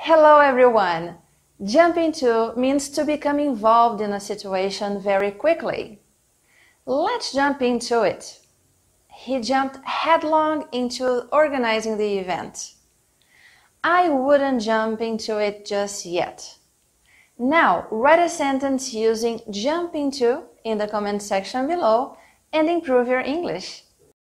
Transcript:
Hello everyone! Jump into means to become involved in a situation very quickly. Let's jump into it. He jumped headlong into organizing the event. I wouldn't jump into it just yet. Now, write a sentence using jump into in the comment section below and improve your English.